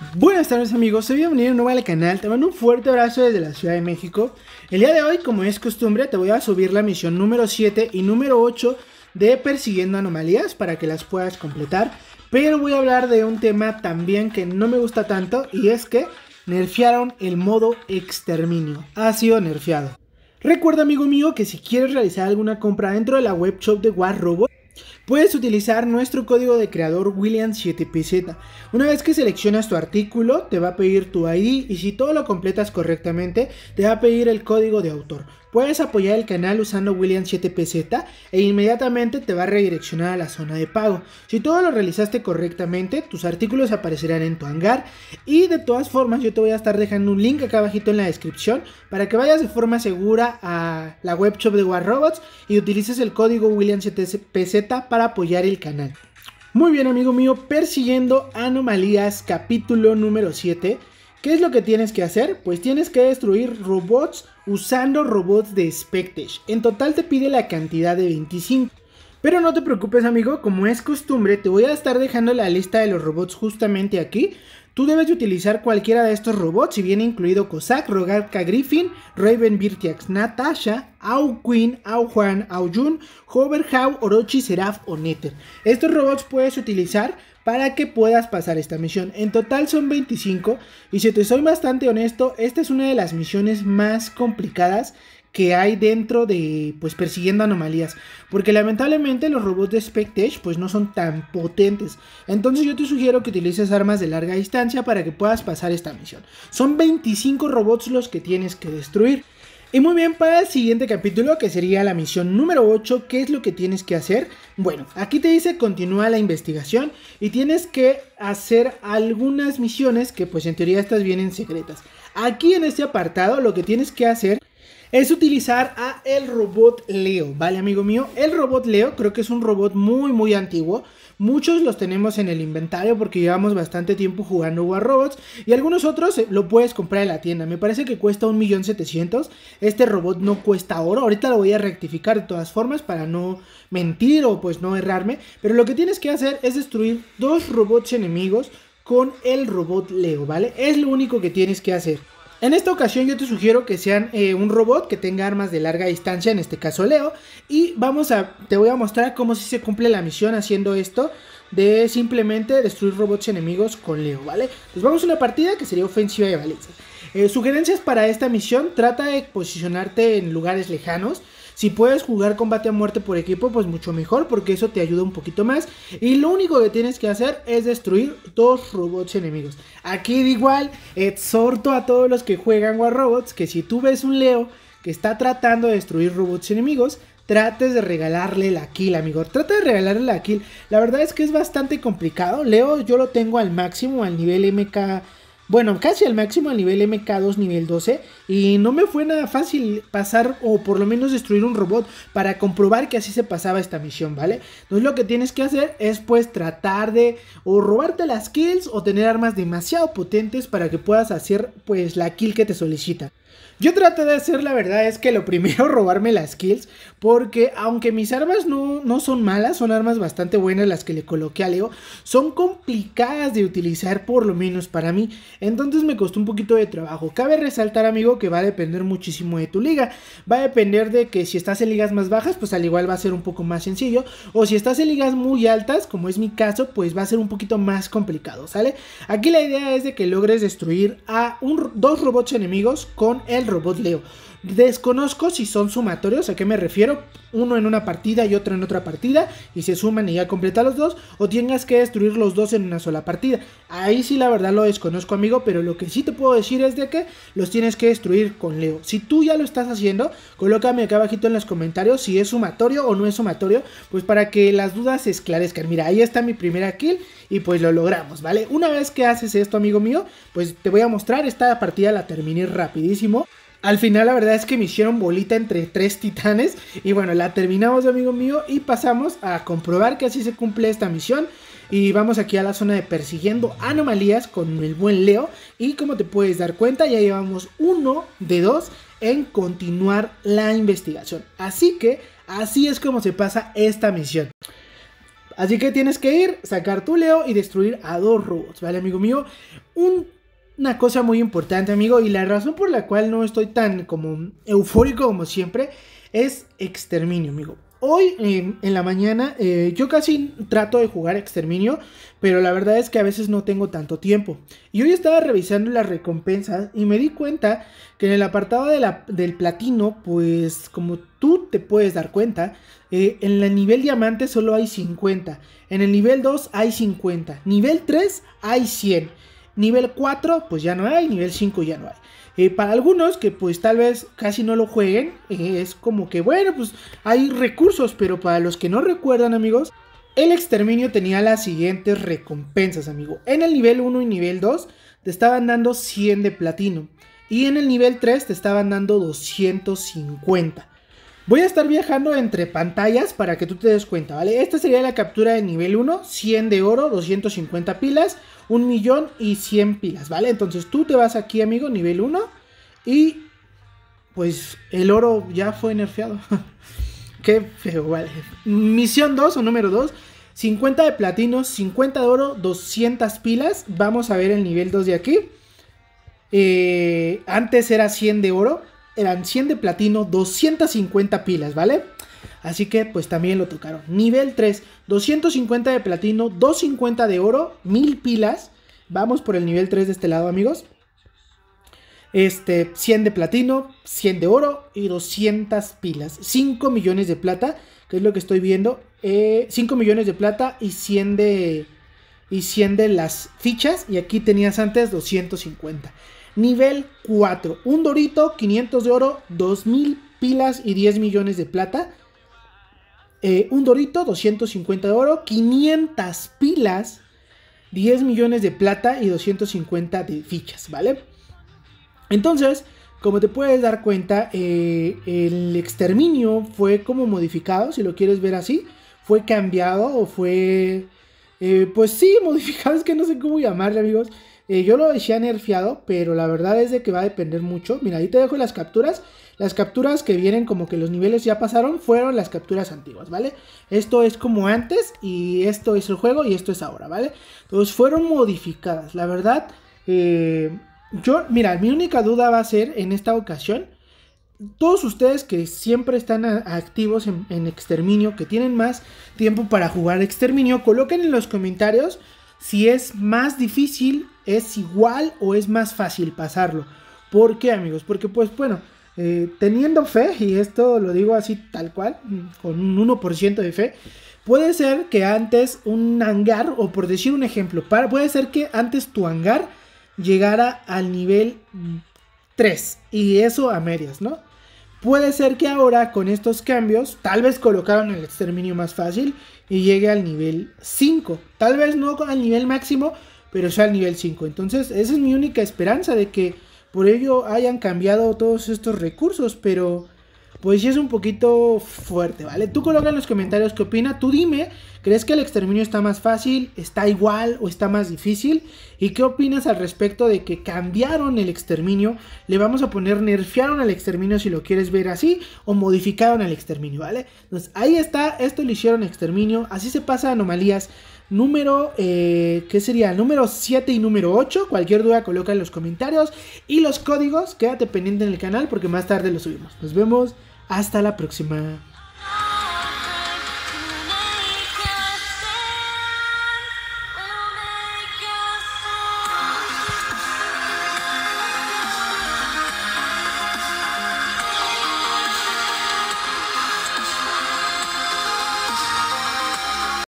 Buenas tardes amigos, soy bienvenido de nuevo al canal, te mando un fuerte abrazo desde la Ciudad de México. El día de hoy, como es costumbre, te voy a subir la misión número 7 y número 8 de Persiguiendo Anomalías para que las puedas completar. Pero voy a hablar de un tema también que no me gusta tanto, y es que nerfearon el modo exterminio, ha sido nerfeado. Recuerda, amigo mío, que si quieres realizar alguna compra dentro de la web shop de War Robot, puedes utilizar nuestro código de creador William7PZ. Una vez que seleccionas tu artículo, te va a pedir tu ID y si todo lo completas correctamente, te va a pedir el código de autor. Puedes apoyar el canal usando William7PZ e inmediatamente te va a redireccionar a la zona de pago. Si todo lo realizaste correctamente, tus artículos aparecerán en tu hangar y de todas formas yo te voy a estar dejando un link acá abajito en la descripción para que vayas de forma segura a la web shop de War Robots y utilices el código William7PZ para apoyar el canal. Muy bien, amigo mío, Persiguiendo Anomalías, capítulo número 7. ¿Qué es lo que tienes que hacer? Pues tienes que destruir robots usando robots de Spectage. En total te pide la cantidad de 25. Pero no te preocupes, amigo, como es costumbre, te voy a estar dejando la lista de los robots justamente aquí. Tú debes de utilizar cualquiera de estos robots, si viene incluido Cossack, Rogalka Griffin, Raven Virtiax, Natasha, Au Queen, Au Juan, Au Jun, Hover, Hau, Orochi, Seraph o Nether. Estos robots puedes utilizar para que puedas pasar esta misión. En total son 25 y si te soy bastante honesto, esta es una de las misiones más complicadas que hay dentro de, pues, Persiguiendo Anomalías, porque lamentablemente los robots de Spectage pues no son tan potentes. Entonces yo te sugiero que utilices armas de larga distancia para que puedas pasar esta misión. Son 25 robots los que tienes que destruir. Y muy bien, para el siguiente capítulo, que sería la misión número 8, ¿qué es lo que tienes que hacer? Bueno, aquí te dice continúa la investigación y tienes que hacer algunas misiones que pues en teoría estas vienen secretas. Aquí en este apartado lo que tienes que hacer es utilizar a el robot Leo, ¿vale, amigo mío? El robot Leo creo que es un robot muy antiguo. Muchos los tenemos en el inventario porque llevamos bastante tiempo jugando War Robots. Y algunos otros lo puedes comprar en la tienda. Me parece que cuesta 1.700.000. Este robot no cuesta oro. Ahorita lo voy a rectificar de todas formas para no mentir o pues no errarme. Pero lo que tienes que hacer es destruir 2 robots enemigos con el robot Leo, ¿vale? Es lo único que tienes que hacer. En esta ocasión yo te sugiero que sean un robot que tenga armas de larga distancia, en este caso Leo. Y te voy a mostrar cómo si se cumple la misión haciendo esto de simplemente destruir robots enemigos con Leo, ¿vale? Pues vamos a una partida que sería ofensiva de Valencia. Sugerencias para esta misión: trata de posicionarte en lugares lejanos. Si puedes jugar combate a muerte por equipo, pues mucho mejor, porque eso te ayuda un poquito más. Y lo único que tienes que hacer es destruir 2 robots enemigos. Aquí de igual, exhorto a todos los que juegan War Robots que si tú ves un Leo que está tratando de destruir robots enemigos, trates de regalarle la kill, amigo. Trata de regalarle la kill. La verdad es que es bastante complicado. Leo yo lo tengo al máximo, al nivel MK... Bueno, casi al máximo, al nivel MK2, nivel 12. Y no me fue nada fácil pasar o por lo menos destruir un robot para comprobar que así se pasaba esta misión, ¿vale? Entonces lo que tienes que hacer es pues tratar de o robarte las kills o tener armas demasiado potentes para que puedas hacer pues la kill que te solicita. Yo traté de hacer, la verdad es que lo primero, robarme las kills, porque aunque mis armas no son malas, son armas bastante buenas las que le coloqué a Leo, son complicadas de utilizar, por lo menos para mí, entonces me costó un poquito de trabajo. Cabe resaltar, amigo, que va a depender muchísimo de tu liga, va a depender de que si estás en ligas más bajas, pues al igual va a ser un poco más sencillo, o si estás en ligas muy altas, como es mi caso, pues va a ser un poquito más complicado, ¿sale? Aquí la idea es de que logres destruir a 2 robots enemigos con el robot Leo. Desconozco si son sumatorios, ¿a qué me refiero? Uno en una partida y otro en otra partida y se suman y ya completa los 2, o tengas que destruir los 2 en una sola partida. Ahí sí la verdad lo desconozco, amigo, pero lo que sí te puedo decir es de que los tienes que destruir con Leo. Si tú ya lo estás haciendo, colócame acá abajito en los comentarios si es sumatorio o no es sumatorio, pues para que las dudas se esclarezcan. Mira, ahí está mi primera kill y pues lo logramos, ¿vale? Una vez que haces esto, amigo mío, pues te voy a mostrar. Esta partida la terminé rapidísimo. Al final la verdad es que me hicieron bolita entre 3 titanes y bueno, la terminamos, amigo mío, y pasamos a comprobar que así se cumple esta misión. Y vamos aquí a la zona de Persiguiendo Anomalías con el buen Leo. Y como te puedes dar cuenta, ya llevamos 1 de 2 en continuar la investigación. Así que así es como se pasa esta misión. Así que tienes que ir, sacar tu Leo y destruir a 2 robots, ¿vale, amigo mío? Una cosa muy importante, amigo, y la razón por la cual no estoy tan como eufórico como siempre es exterminio, amigo. Hoy en la mañana yo casi trato de jugar exterminio, pero la verdad es que a veces no tengo tanto tiempo. Y hoy estaba revisando las recompensas y me di cuenta que en el apartado del platino, pues como tú te puedes dar cuenta, en el nivel diamante solo hay 50, en el nivel 2 hay 50, nivel 3 hay 100, nivel 4 pues ya no hay, nivel 5 ya no hay. Para algunos que pues tal vez casi no lo jueguen, es como que bueno, pues hay recursos, pero para los que no recuerdan, amigos, el exterminio tenía las siguientes recompensas, amigo. En el nivel 1 y nivel 2 te estaban dando 100 de platino y en el nivel 3 te estaban dando 250. Voy a estar viajando entre pantallas para que tú te des cuenta, ¿vale? Esta sería la captura de nivel 1, 100 de oro, 250 pilas, 1 millón y 100 pilas, ¿vale? Entonces tú te vas aquí, amigo, nivel 1 y pues el oro ya fue nerfeado. Qué feo, vale. Misión 2 o número 2, 50 de platino, 50 de oro, 200 pilas. Vamos a ver el nivel 2 de aquí. Antes era 100 de oro. Eran 100 de platino, 250 pilas, ¿vale? Así que pues también lo tocaron. Nivel 3, 250 de platino, 250 de oro, 1000 pilas. Vamos por el nivel 3 de este lado, amigos. 100 de platino, 100 de oro y 200 pilas. 5 millones de plata, que es lo que estoy viendo. 5 millones de plata y 100 de las fichas. Y aquí tenías antes 250. Nivel 4, un dorito, 500 de oro, 2000 pilas y 10 millones de plata. Un dorito, 250 de oro, 500 pilas, 10 millones de plata y 250 de fichas, ¿vale? Entonces, como te puedes dar cuenta, el exterminio fue como modificado, si lo quieres ver así. Fue cambiado o fue, pues sí, modificado, es que no sé cómo llamarle, amigos. Yo lo decía nerfeado, pero la verdad es de que va a depender mucho. Mira, ahí te dejo las capturas. Las capturas que vienen como que los niveles ya pasaron fueron las capturas antiguas, ¿vale? Esto es como antes y esto es el juego y esto es ahora, ¿vale? Entonces fueron modificadas, la verdad. Mira, mi única duda va a ser en esta ocasión. Todos ustedes que siempre están activos en exterminio, que tienen más tiempo para jugar exterminio, coloquen en los comentarios si es más difícil, es igual o es más fácil pasarlo. ¿Por qué, amigos? Porque pues bueno, teniendo fe, y esto lo digo así tal cual, con un 1% de fe, puede ser que antes un hangar, o por decir un ejemplo, puede ser que antes tu hangar llegara al nivel 3 y eso a medias, ¿no? Puede ser que ahora con estos cambios, tal vez colocaron el exterminio más fácil y llegue al nivel 5. Tal vez no al nivel máximo, pero sea al nivel 5. Entonces esa es mi única esperanza, de que por ello hayan cambiado todos estos recursos, pero pues sí es un poquito fuerte, ¿vale? Tú coloca en los comentarios qué opina, tú dime, ¿crees que el exterminio está más fácil, está igual o está más difícil? ¿Y qué opinas al respecto de que cambiaron el exterminio? Le vamos a poner nerfearon al exterminio si lo quieres ver así, o modificaron al exterminio, ¿vale? Entonces ahí está, esto lo hicieron exterminio, así se pasa a anomalías. Número, ¿qué sería? Número 7 y número 8. Cualquier duda coloca en los comentarios. Y los códigos, quédate pendiente en el canal porque más tarde los subimos. Nos vemos, hasta la próxima.